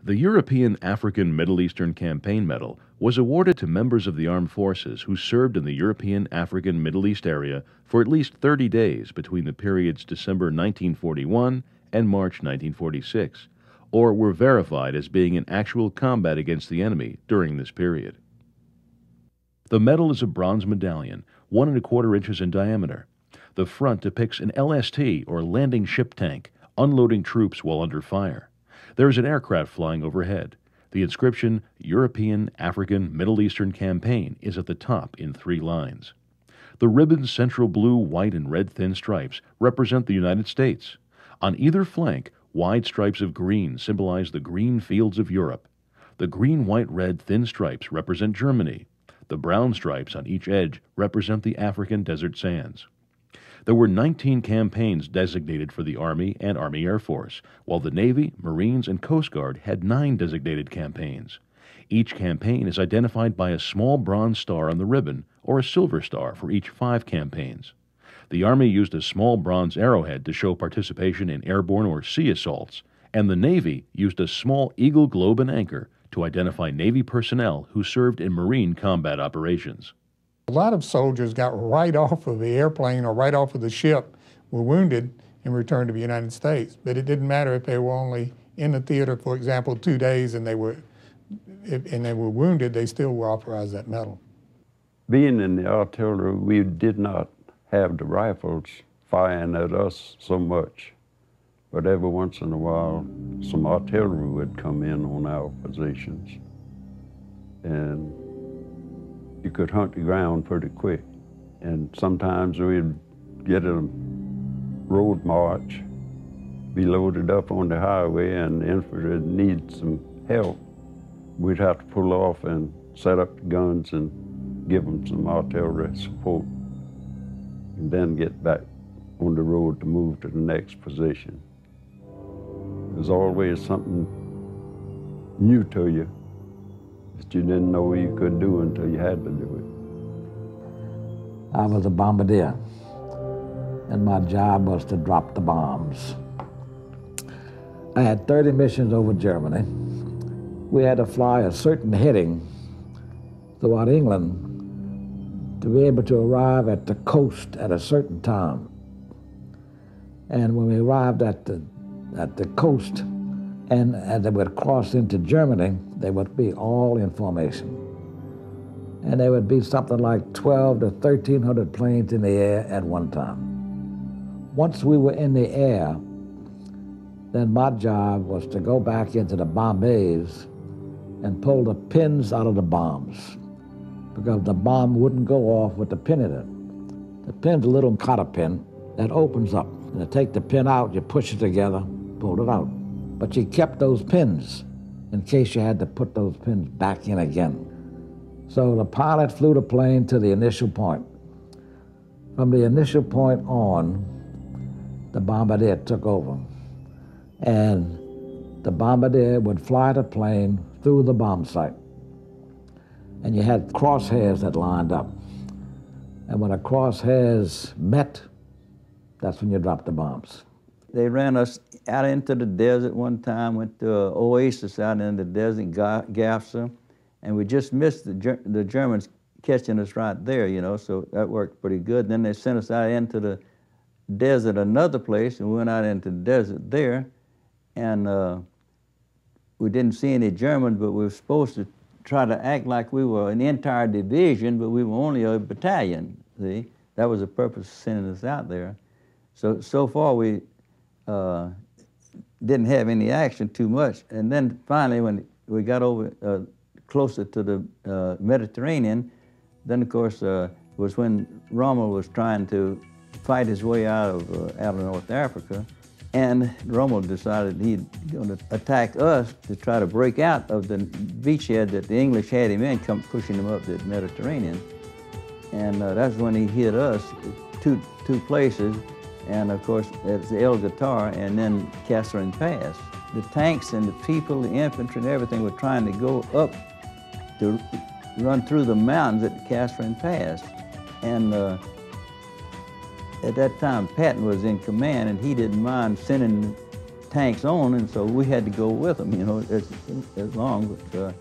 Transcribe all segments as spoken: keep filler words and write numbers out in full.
The European African Middle Eastern Campaign Medal was awarded to members of the armed forces who served in the European African Middle East area for at least thirty days between the periods December nineteen forty-one and March nineteen forty-six, or were verified as being in actual combat against the enemy during this period. The medal is a bronze medallion, one and a quarter inches in diameter. The front depicts an L S T, or landing ship tank, unloading troops while under fire. There is an aircraft flying overhead. The inscription, European, African, Middle Eastern Campaign, is at the top in three lines. The ribbon's central blue, white, and red thin stripes represent the United States. On either flank, wide stripes of green symbolize the green fields of Europe. The green, white, red thin stripes represent Germany. The brown stripes on each edge represent the African desert sands. There were nineteen campaigns designated for the Army and Army Air Force, while the Navy, Marines, and Coast Guard had nine designated campaigns. Each campaign is identified by a small bronze star on the ribbon, or a silver star for each five campaigns. The Army used a small bronze arrowhead to show participation in airborne or sea assaults, and the Navy used a small eagle globe and anchor to identify Navy personnel who served in Marine combat operations. A lot of soldiers got right off of the airplane or right off of the ship, were wounded, and returned to the United States. But it didn't matter if they were only in the theater, for example, two days and they were, if, and they were wounded, they still were authorized that medal. Being in the artillery, we did not have the rifles firing at us so much. But every once in a while, some artillery would come in on our positions. And you could hunt the ground pretty quick. And sometimes we'd get a road march, be loaded up on the highway, and the infantry needed some help. We'd have to pull off and set up the guns and give them some artillery support, and then get back on the road to move to the next position. There's always something new to you that you didn't know you could do until you had to do it. I was a bombardier, and my job was to drop the bombs. I had thirty missions over Germany. We had to fly a certain heading throughout England to be able to arrive at the coast at a certain time. And when we arrived at the, at the coast, and as they would cross into Germany, they would be all in formation. And there would be something like twelve to thirteen hundred planes in the air at one time. Once we were in the air, then my job was to go back into the bomb bays and pull the pins out of the bombs, because the bomb wouldn't go off with the pin in it. The pin's a little cotter pin that opens up. And to take the pin out, you push it together, pull it out. But you kept those pins in case you had to put those pins back in again. So the pilot flew the plane to the initial point. From the initial point on, the bombardier took over. And the bombardier would fly the plane through the bomb site. And you had crosshairs that lined up. And when the crosshairs met, that's when you dropped the bombs. They ran us out into the desert one time, went to an oasis out in the desert, Gafsa, and we just missed the, Ger the Germans catching us right there, you know, so that worked pretty good. Then they sent us out into the desert another place, and we went out into the desert there, and uh, we didn't see any Germans, but we were supposed to try to act like we were an entire division, but we were only a battalion, see? That was the purpose of sending us out there. So, so far we uh, didn't have any action too much. And then finally, when we got over uh, closer to the uh, Mediterranean, then of course uh, was when Rommel was trying to fight his way out of, uh, out of North Africa. And Rommel decided he'd going to attack us to try to break out of the beachhead that the English had him in, come pushing him up the Mediterranean. And uh, that's when he hit us, two, two places. And of course, it's the El Guitar and then Catherine Pass. The tanks and the people, the infantry and everything were trying to go up to run through the mountains at Catherine Pass. And uh, at that time, Patton was in command, and he didn't mind sending tanks on, and so we had to go with them, you know, as, as long, but uh,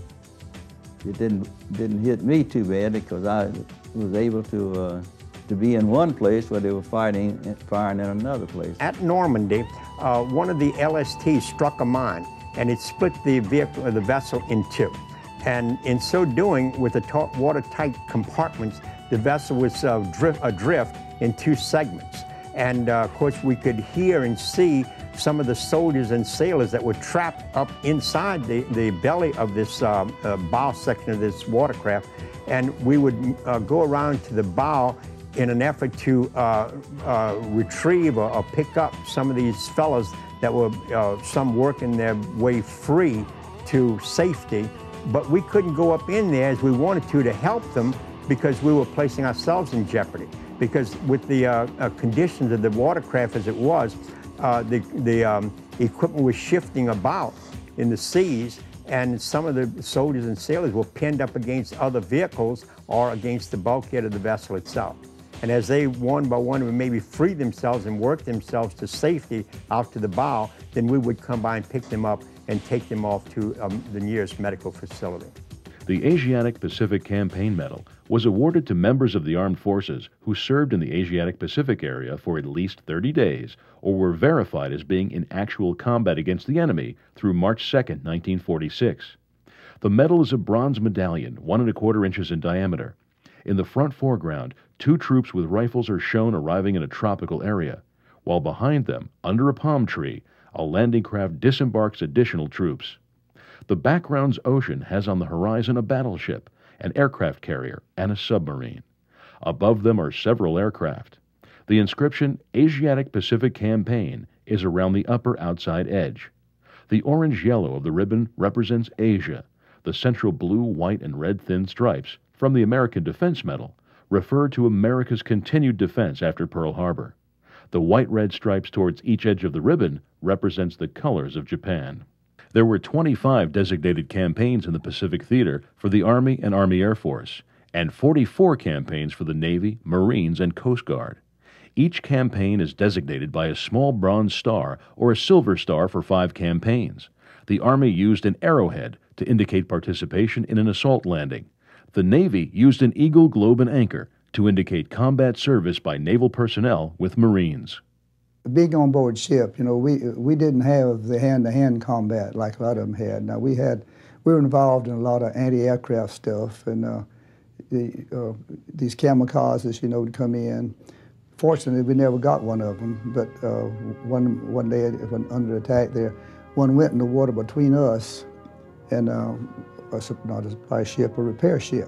it didn't, didn't hit me too bad because I was able to, uh, to be in one place where they were fighting, firing in another place. At Normandy, uh, one of the L S Ts struck a mine, and it split the vehicle, the vessel in two. And in so doing, with the watertight compartments, the vessel was uh, drift, adrift in two segments. And uh, of course, we could hear and see some of the soldiers and sailors that were trapped up inside the, the belly of this uh, uh, bow section of this watercraft. And we would uh, go around to the bow in an effort to uh, uh, retrieve or, or pick up some of these fellows that were, uh, some working their way free to safety. But we couldn't go up in there as we wanted to to help them because we were placing ourselves in jeopardy. Because with the uh, uh, conditions of the watercraft as it was, uh, the, the um, equipment was shifting about in the seas, and some of the soldiers and sailors were pinned up against other vehicles or against the bulkhead of the vessel itself. And as they one by one would maybe free themselves and work themselves to safety out to the bow, then we would come by and pick them up and take them off to um, the nearest medical facility. The Asiatic Pacific Campaign Medal was awarded to members of the armed forces who served in the Asiatic Pacific area for at least thirty days or were verified as being in actual combat against the enemy through March second, nineteen forty-six. The medal is a bronze medallion, one and a quarter inches in diameter. In the front foreground, two troops with rifles are shown arriving in a tropical area, while behind them, under a palm tree, a landing craft disembarks additional troops. The background's ocean has on the horizon a battleship, an aircraft carrier, and a submarine. Above them are several aircraft. The inscription, Asiatic Pacific Campaign, is around the upper outside edge. The orange-yellow of the ribbon represents Asia. The central blue, white, and red thin stripes, from the American Defense Medal, refer to America's continued defense after Pearl Harbor. The white-red stripes towards each edge of the ribbon represents the colors of Japan. There were twenty-five designated campaigns in the Pacific Theater for the Army and Army Air Force, and forty-four campaigns for the Navy, Marines, and Coast Guard. Each campaign is designated by a small bronze star or a silver star for five campaigns. The Army used an arrowhead to indicate participation in an assault landing. The Navy used an eagle, globe, and anchor to indicate combat service by naval personnel with Marines. Being on board ship, you know, we we didn't have the hand-to-hand combat like a lot of them had. Now we had, we were involved in a lot of anti-aircraft stuff, and uh, the, uh, these kamikazes, you know, would come in. Fortunately, we never got one of them, but uh, one one day when under attack there, one went in the water between us and uh, a, not a supply ship, a repair ship,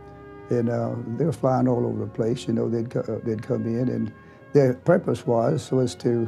and uh, they were flying all over the place. You know, they'd uh, they'd come in and. Their purpose was was to,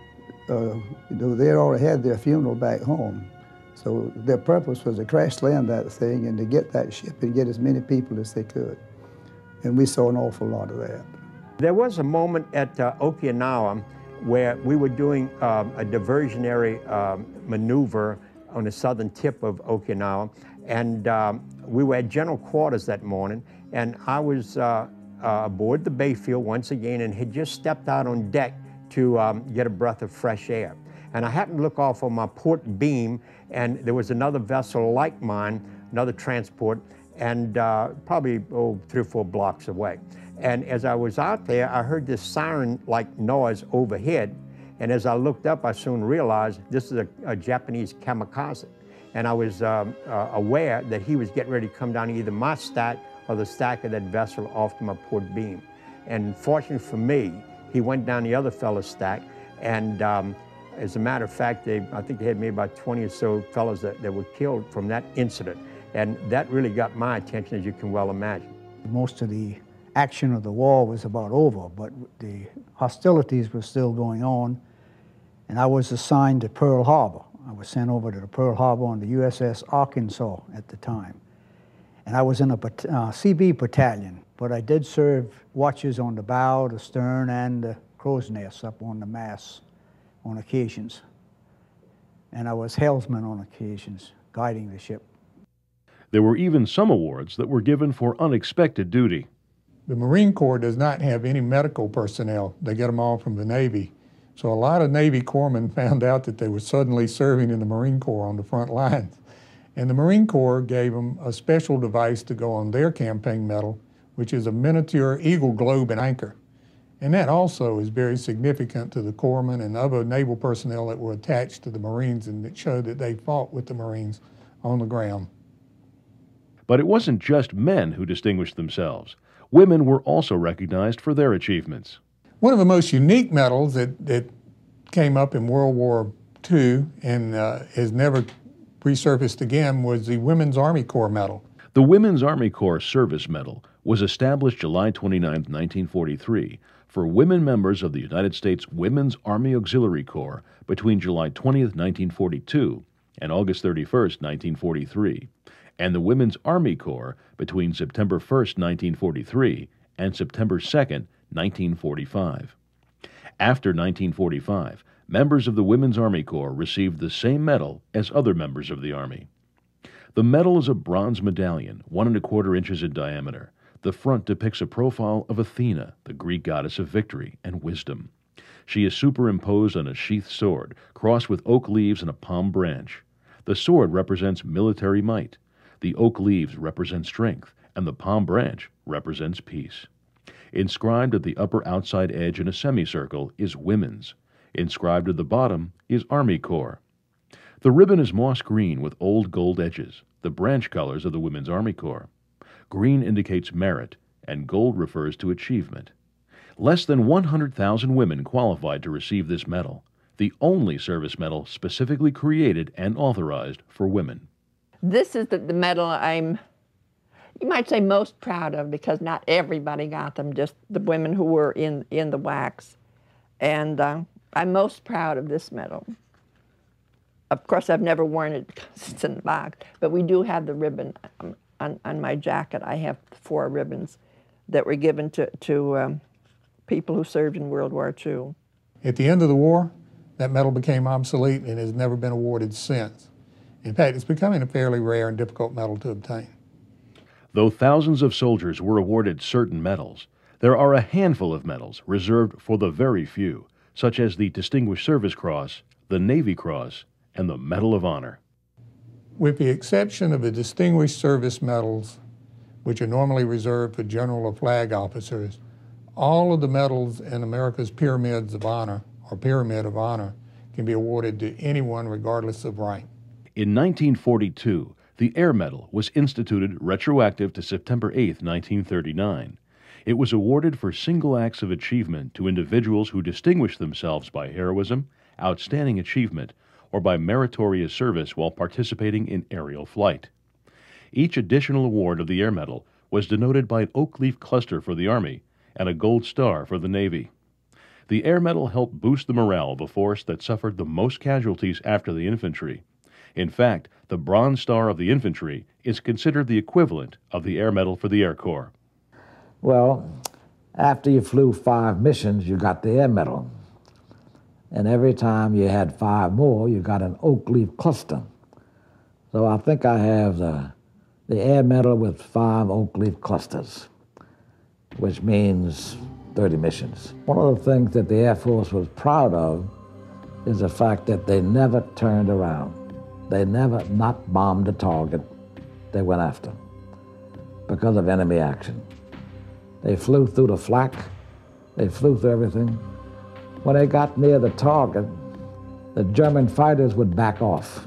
uh, you know, they had already had their funeral back home. So their purpose was to crash land that thing and to get that ship and get as many people as they could. And we saw an awful lot of that. There was a moment at uh, Okinawa where we were doing um, a diversionary um, maneuver on the southern tip of Okinawa. And um, we were at general quarters that morning, and I was uh, Uh, aboard the Bayfield once again and had just stepped out on deck to um, get a breath of fresh air. And I happened to look off on my port beam, and there was another vessel like mine, another transport, and uh, probably oh, three or four blocks away. And as I was out there, I heard this siren-like noise overhead, and as I looked up, I soon realized this is a, a Japanese kamikaze. And I was um, uh, aware that he was getting ready to come down either my stack or the stack of that vessel off to my port beam. And fortunately for me, he went down the other fellow's stack, and um, as a matter of fact, they, I think they had maybe about twenty or so fellows that, that were killed from that incident. And that really got my attention, as you can well imagine. Most of the action of the war was about over, but the hostilities were still going on, and I was assigned to Pearl Harbor. I was sent over to the Pearl Harbor on the U S S Arkansas at the time. And I was in a uh, C B battalion, but I did serve watches on the bow, the stern, and the crow's nest up on the masts on occasions. And I was helmsman on occasions, guiding the ship. There were even some awards that were given for unexpected duty. The Marine Corps does not have any medical personnel. They get them all from the Navy. So a lot of Navy corpsmen found out that they were suddenly serving in the Marine Corps on the front lines. And the Marine Corps gave them a special device to go on their campaign medal, which is a miniature eagle globe and anchor. And that also is very significant to the corpsmen and other naval personnel that were attached to the Marines, and it showed that they fought with the Marines on the ground. But it wasn't just men who distinguished themselves. Women were also recognized for their achievements. One of the most unique medals that, that came up in World War Two and uh, has never resurfaced again was the Women's Army Corps Medal. The Women's Army Corps Service Medal was established July twenty-ninth, nineteen forty-three, for women members of the United States Women's Army Auxiliary Corps between July twentieth, nineteen forty-two and August thirty-first, nineteen forty-three, and the Women's Army Corps between September first, nineteen forty-three and September second, nineteen forty-five. After nineteen forty-five, members of the Women's Army Corps received the same medal as other members of the Army. The medal is a bronze medallion, one and a quarter inches in diameter. The front depicts a profile of Athena, the Greek goddess of victory and wisdom. She is superimposed on a sheathed sword, crossed with oak leaves and a palm branch. The sword represents military might. The oak leaves represent strength, and the palm branch represents peace. Inscribed at the upper outside edge in a semicircle is Women's. Inscribed at the bottom is Army Corps. The ribbon is moss green with old gold edges, the branch colors of the Women's Army Corps. Green indicates merit, and gold refers to achievement. Less than one hundred thousand women qualified to receive this medal, the only service medal specifically created and authorized for women. This is the, the medal I'm, you might say, most proud of, because not everybody got them, just the women who were in, in the W A Cs. And uh, I'm most proud of this medal. Of course, I've never worn it because it's in the box, but we do have the ribbon. Um, on, on my jacket, I have four ribbons that were given to, to um, people who served in World War Two. At the end of the war, that medal became obsolete and has never been awarded since. In fact, it's becoming a fairly rare and difficult medal to obtain. Though thousands of soldiers were awarded certain medals, there are a handful of medals reserved for the very few, such as the Distinguished Service Cross, the Navy Cross, and the Medal of Honor. With the exception of the Distinguished Service Medals, which are normally reserved for general or flag officers, all of the medals in America's Pyramids of Honor, or Pyramid of Honor, can be awarded to anyone regardless of rank. In nineteen forty-two, the Air Medal was instituted retroactive to September eighth, nineteen thirty-nine. It was awarded for single acts of achievement to individuals who distinguished themselves by heroism, outstanding achievement, or by meritorious service while participating in aerial flight. Each additional award of the Air Medal was denoted by an oak leaf cluster for the Army and a gold star for the Navy. The Air Medal helped boost the morale of a force that suffered the most casualties after the infantry. In fact, the Bronze Star of the infantry is considered the equivalent of the Air Medal for the Air Corps. Well, after you flew five missions, you got the Air Medal. And every time you had five more, you got an oak leaf cluster. So I think I have the, the Air Medal with five oak leaf clusters, which means thirty missions. One of the things that the Air Force was proud of is the fact that they never turned around. They never not bombed a target they went after because of enemy action. They flew through the flak, they flew through everything. When they got near the target, the German fighters would back off.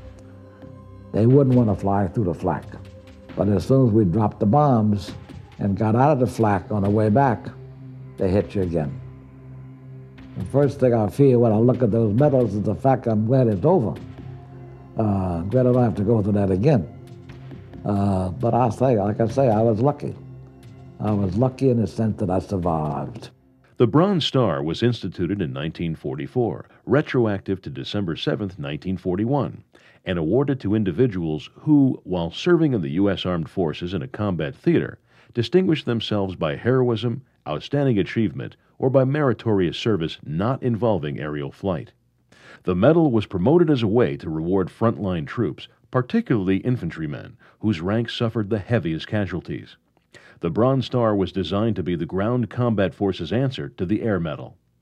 They wouldn't want to fly through the flak. But as soon as we dropped the bombs and got out of the flak on the way back, they hit you again. The first thing I feel when I look at those medals is the fact I'm glad it's over. Uh, glad I don't have to go through that again. Uh, but I say, like I say, I was lucky. I was lucky in the sense that I survived. The Bronze Star was instituted in nineteen forty-four, retroactive to December seventh, nineteen forty-one, and awarded to individuals who, while serving in the U S Armed Forces in a combat theater, distinguished themselves by heroism, outstanding achievement, or by meritorious service not involving aerial flight. The medal was promoted as a way to reward frontline troops, particularly infantrymen, whose ranks suffered the heaviest casualties. The Bronze Star was designed to be the ground combat force's answer to the Air Medal.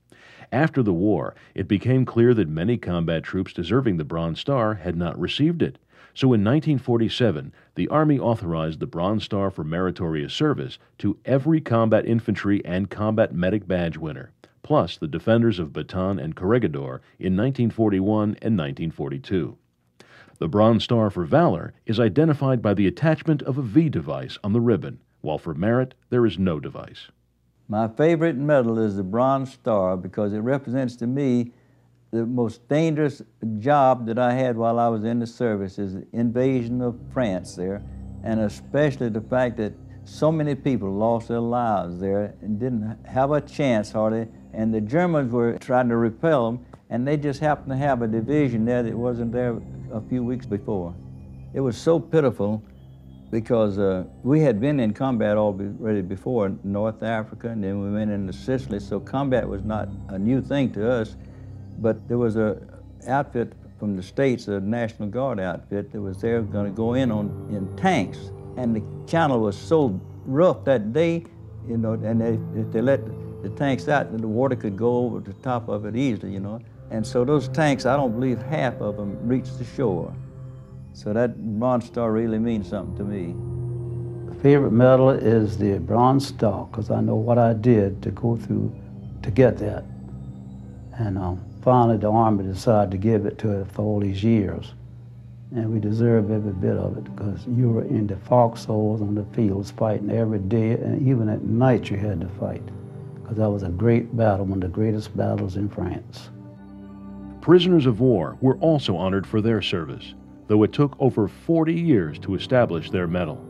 After the war, it became clear that many combat troops deserving the Bronze Star had not received it. So in nineteen forty-seven, the Army authorized the Bronze Star for meritorious service to every combat infantry and combat medic badge winner, plus the defenders of Bataan and Corregidor in nineteen forty-one and nineteen forty-two. The Bronze Star for Valor is identified by the attachment of a V device on the ribbon, while for merit there is no device. My favorite medal is the Bronze Star because it represents to me the most dangerous job that I had while I was in the service is the invasion of France there, and especially the fact that so many people lost their lives there and didn't have a chance hardly, and the Germans were trying to repel them, and they just happened to have a division there that wasn't there a few weeks before. It was so pitiful because uh, we had been in combat already before in North Africa, and then we went into Sicily, so combat was not a new thing to us. But there was a outfit from the States, a National Guard outfit, that was there going to go in on in tanks. And the channel was so rough that day, you know, and they, if they let the tanks out, then the water could go over the top of it easily, you know. And so those tanks, I don't believe half of them reached the shore. So that Bronze Star really means something to me. The favorite medal is the Bronze Star, because I know what I did to go through to get that. And um, finally, the Army decided to give it to us for all these years. And we deserve every bit of it because you were in the foxholes on the fields fighting every day, and even at night you had to fight because that was a great battle, one of the greatest battles in France. Prisoners of war were also honored for their service, though it took over forty years to establish their medal.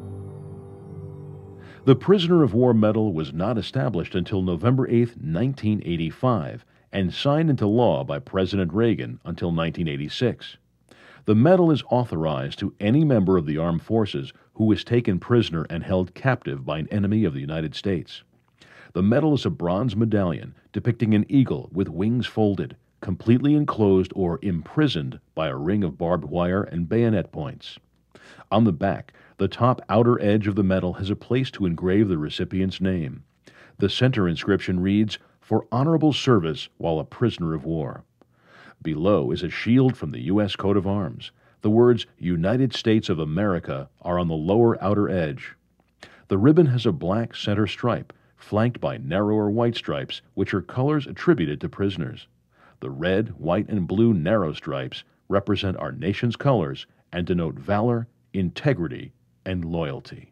The Prisoner of War Medal was not established until November eighth, nineteen eighty-five, and signed into law by President Reagan until nineteen eighty-six. The medal is authorized to any member of the armed forces who is taken prisoner and held captive by an enemy of the United States. The medal is a bronze medallion depicting an eagle with wings folded, completely enclosed or imprisoned by a ring of barbed wire and bayonet points. On the back, the top outer edge of the medal has a place to engrave the recipient's name. The center inscription reads, "For honorable service while a prisoner of war." Below is a shield from the U S coat of arms. The words United States of America are on the lower outer edge. The ribbon has a black center stripe, flanked by narrower white stripes, which are colors attributed to prisoners. The red, white, and blue narrow stripes represent our nation's colors and denote valor, integrity, and loyalty.